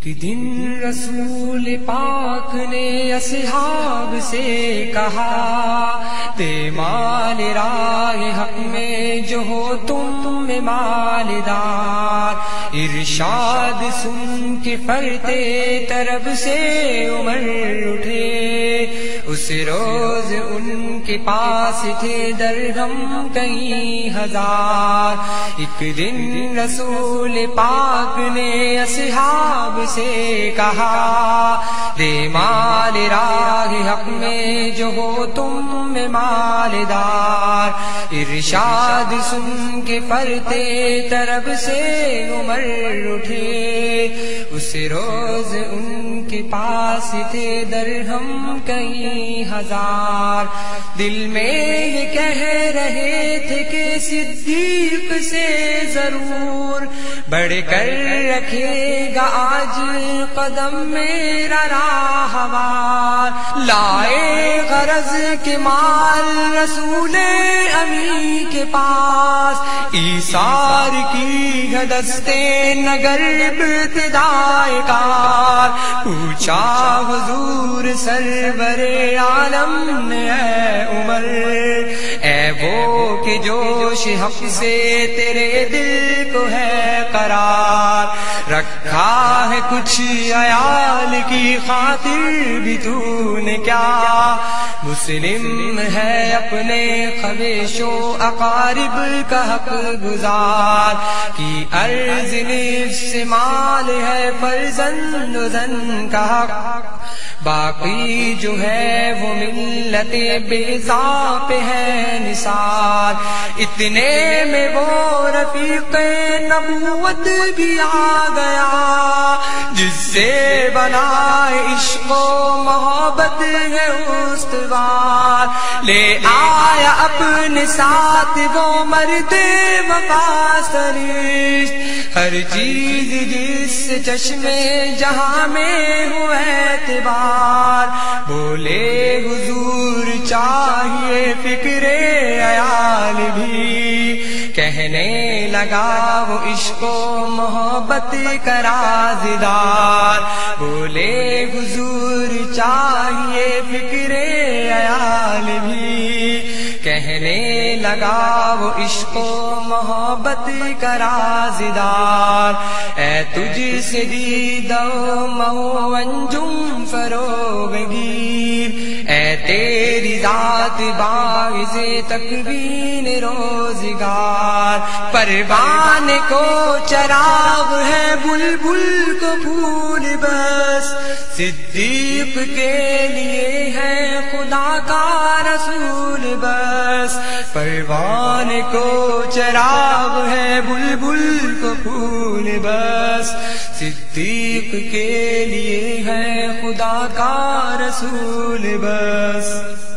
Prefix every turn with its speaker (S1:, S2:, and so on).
S1: ایک دن رسول پاک نے اصحاب سے کہا، دے مال راہ حق میں جو ہو تم میں مالدار۔ ارشاد سن کے فرتے طرب سے عمر اٹھے، اس روز ان کے پاس تھے درہم کئی ہزار۔ ایک دن رسول پاک نے اصحاب سے کہا، دے مال راہ حق میں جو ہو تم میں مالدار۔ ارشاد سن کے فرتے طرب سے عمر اٹھے، اس روز ان کے پاس تھے درہم کئی ہزار۔ دل میں یہ کہہ رہے تھے کہ صدیق سے ضرور بڑھ کر رکھے گا آج قدم میرا راہوار۔ لائے غرض کے مال رسول امی کے پاس، ایثار کی ہے دستے نگر ابتدائے کار۔ پوچھا حضور سرور عالم نے اے عمر، اے وہ کہ جوش حق سے تیرے دل کو ہے قرار، رکھا ہے کچھ عیال کی خاطر بھی تو نے کیا؟ مسلم ہے اپنے خویش و اقارب کا حق گزار، کی عرض نفس مال ہے فرزند و زن کا حق، باقی جو ہے وہ ملت بیضا پہ ہے نثار۔ اتنے میں وہ رفیق نبوت بھی آ گیا، جس سے بنائے عشق و محبت ہے استوار۔ لے آیا اپنے ساتھ وہ مرد وفا سرشت، ہر چیز جس چشمے جہاں میں ہو اعتبار۔ بولے حضور چاہیے فکر عیال بھی، کہنے لگا وہ عشق و محبت کا رازدار۔ بولے حضور چاہیے فکر عیال بھی، کہنے لگا وہ عشق و محبت کا رازدار۔ اے تجھ سے دیدہ مہو انجم فروغ گیر، اے تیری ذات باعث تکوین روزگار۔ پروان کو چراغ ہے بلبل کو پھول بس، صدیق کے لیے ہے خدا کا رسول بس۔ پروان کو چراغ ہے بلبل کو پھول بس، صدیق کے لیے ہے خدا کا رسول بس۔